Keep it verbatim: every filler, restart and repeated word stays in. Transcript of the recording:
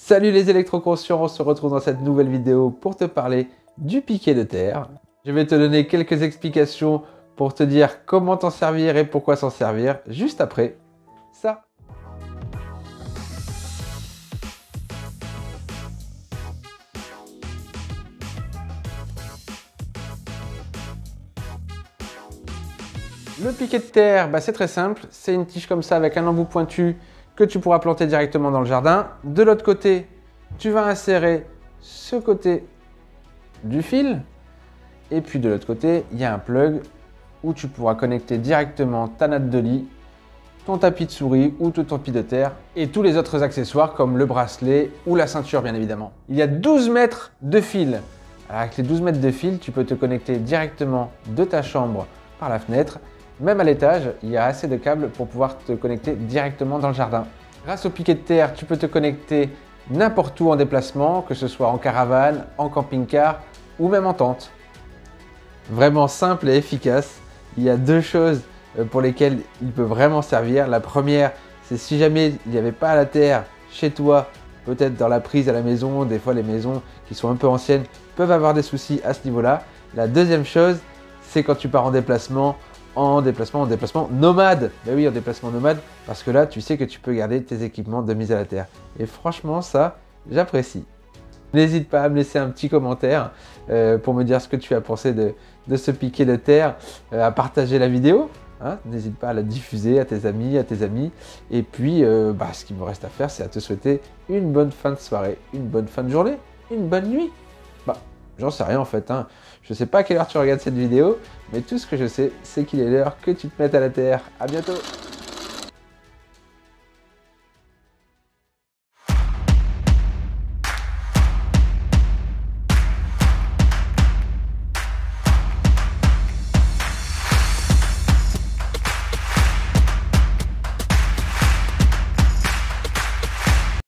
Salut les électroconscients, on se retrouve dans cette nouvelle vidéo pour te parler du piquet de terre. Je vais te donner quelques explications pour te dire comment t'en servir et pourquoi s'en servir juste après ça. Le piquet de terre, bah c'est très simple, c'est une tige comme ça avec un embout pointu que tu pourras planter directement dans le jardin. De l'autre côté, tu vas insérer ce côté du fil. Et puis de l'autre côté, il y a un plug où tu pourras connecter directement ta natte de lit, ton tapis de souris ou ton tapis de terre et tous les autres accessoires comme le bracelet ou la ceinture bien évidemment. Il y a douze mètres de fil. Alors avec les douze mètres de fil, tu peux te connecter directement de ta chambre par la fenêtre. Même à l'étage, il y a assez de câbles pour pouvoir te connecter directement dans le jardin. Grâce au piquet de terre, tu peux te connecter n'importe où en déplacement, que ce soit en caravane, en camping-car ou même en tente. Vraiment simple et efficace. Il y a deux choses pour lesquelles il peut vraiment servir. La première, c'est si jamais il n'y avait pas la terre chez toi, peut-être dans la prise à la maison, des fois les maisons qui sont un peu anciennes peuvent avoir des soucis à ce niveau-là. La deuxième chose, c'est quand tu pars en déplacement, en déplacement, en déplacement nomade. Ben oui, en déplacement nomade, parce que là, tu sais que tu peux garder tes équipements de mise à la terre. Et franchement, ça, j'apprécie. N'hésite pas à me laisser un petit commentaire euh, pour me dire ce que tu as pensé de, de ce piquet de terre, euh, à partager la vidéo. Hein, n'hésite pas à la diffuser à tes amis, à tes amis. Et puis, euh, bah, ce qu'il me reste à faire, c'est à te souhaiter une bonne fin de soirée, une bonne fin de journée, une bonne nuit. Bah, j'en sais rien en fait. Hein. Je sais pas à quelle heure tu regardes cette vidéo, mais tout ce que je sais, c'est qu'il est l'heure que tu te mettes à la terre. À bientôt!